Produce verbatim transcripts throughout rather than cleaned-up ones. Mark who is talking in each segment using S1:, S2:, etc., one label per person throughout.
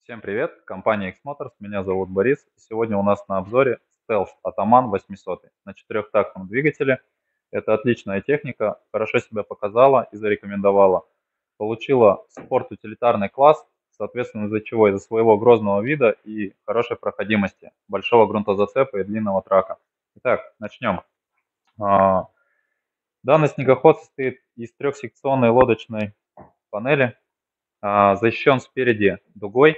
S1: Всем привет, компания X Motors, меня зовут Борис. Сегодня у нас на обзоре Stealth Ataman восемьсот на четырехтактном двигателе. Это отличная техника, хорошо себя показала и зарекомендовала. Получила спорт-утилитарный класс, соответственно, из-за чего? Из-за своего грозного вида и хорошей проходимости, большого грунтозацепа и длинного трака. Итак, начнем. А, Данный снегоход состоит из трехсекционной лодочной панели, а, защищен спереди дугой.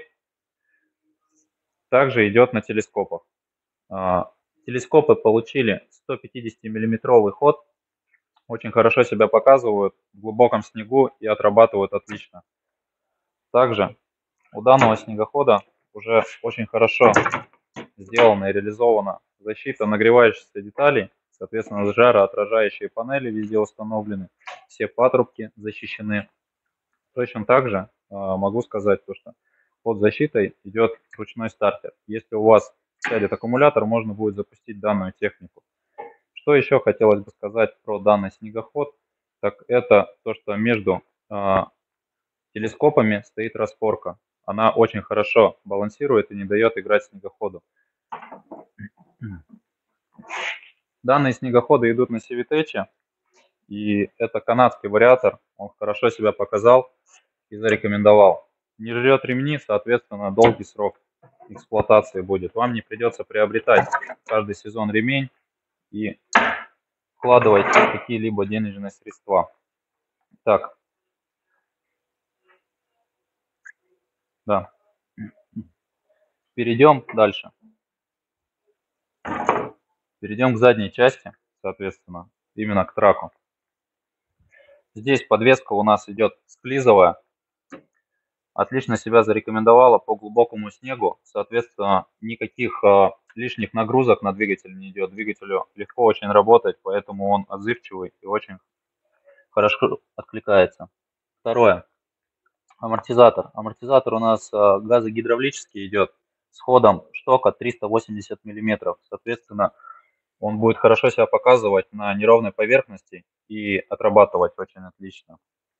S1: Также идет на телескопах. А, Телескопы получили сто пятидесятимиллиметровый ход, очень хорошо себя показывают в глубоком снегу и отрабатывают отлично. Также у данного снегохода уже очень хорошо сделана и реализована защита нагревающихся деталей, соответственно, жароотражающие панели везде установлены, все патрубки защищены. Точно так же а, могу сказать, то, что под защитой идет ручной стартер. Если у вас сядет аккумулятор, можно будет запустить данную технику. Что еще хотелось бы сказать про данный снегоход, так это то, что между а, телескопами стоит распорка. Она очень хорошо балансирует и не дает играть снегоходу. Данные снегоходы идут на Civic, и это канадский вариатор. Он хорошо себя показал и зарекомендовал. Не жрет ремни, соответственно, долгий срок эксплуатации будет. Вам не придется приобретать каждый сезон ремень и вкладывать какие-либо денежные средства. Так, да. Перейдем дальше. Перейдем к задней части, соответственно, именно к траку. Здесь подвеска у нас идет склизовая. Отлично себя зарекомендовала по глубокому снегу. Соответственно, никаких э, лишних нагрузок на двигатель не идет. Двигателю легко очень работать, поэтому он отзывчивый и очень хорошо откликается. Второе. Амортизатор. Амортизатор у нас э, газогидравлический идет с ходом штока триста восемьдесят миллиметров. Соответственно, он будет хорошо себя показывать на неровной поверхности и отрабатывать очень отлично.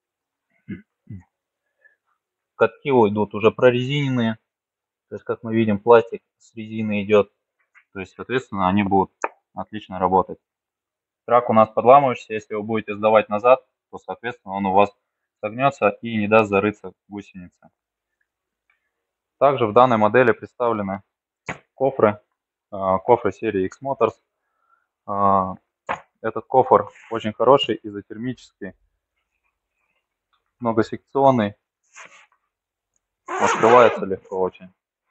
S1: Катки идут уже прорезиненные. То есть, как мы видим, пластик с резины идет. То есть, соответственно, они будут отлично работать. Трак у нас подламывающийся. Если вы будете сдавать назад, то, соответственно, он у вас согнется и не даст зарыться гусенице. Также в данной модели представлены кофры. Кофры серии X Motors. Этот кофр очень хороший, изотермический, многосекционный. Открывается легко очень.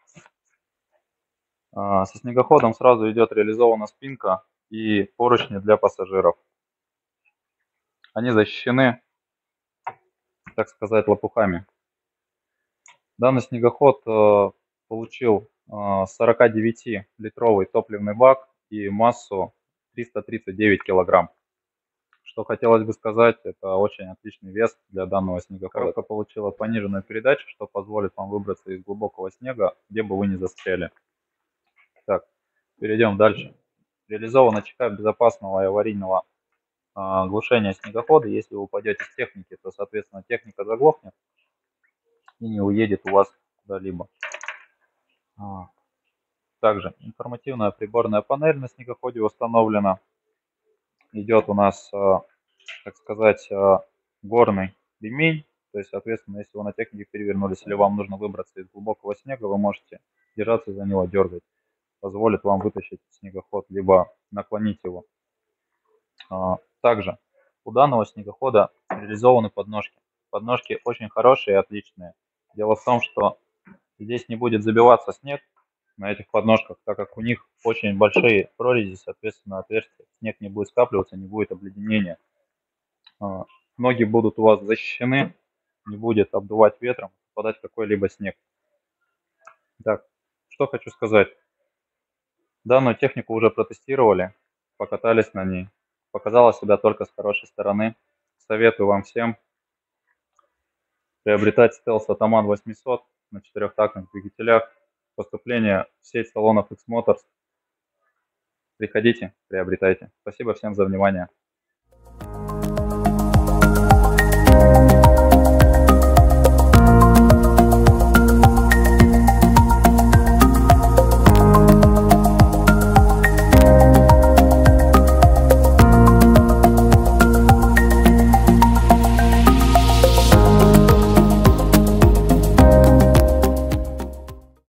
S1: Со снегоходом сразу идет реализована спинка и поручни для пассажиров. Они защищены, так сказать, лопухами. Данный снегоход получил сорокадевятилитровый топливный бак и массу триста тридцать девять килограмм. Что хотелось бы сказать, это очень отличный вес для данного снегохода. Коробка получила пониженную передачу, что позволит вам выбраться из глубокого снега, где бы вы ни застряли. Так, перейдем дальше. Реализована ЧК безопасного и аварийного а, глушения снегохода. Если вы упадете с техники, то, соответственно, техника заглохнет и не уедет у вас куда-либо. А, также информативная приборная панель на снегоходе установлена. Идет у нас, а, так сказать, а, горный ремень. То есть, соответственно, если вы на технике перевернулись или вам нужно выбраться из глубокого снега, вы можете держаться за него, дергать. Позволит вам вытащить снегоход, либо наклонить его. Также у данного снегохода реализованы подножки. Подножки очень хорошие и отличные. Дело в том, что здесь не будет забиваться снег на этих подножках, так как у них очень большие прорези, соответственно, отверстия. Снег не будет скапливаться, не будет обледенения. Ноги будут у вас защищены, не будет обдувать ветром, попадать какой-либо снег. Так, что хочу сказать. Данную технику уже протестировали, покатались на ней. Показала себя только с хорошей стороны. Советую вам всем приобретать Stealth Ataman восемьсот на четырехтактных двигателях. Поступление в сеть салонов X Motors. Приходите, приобретайте. Спасибо всем за внимание.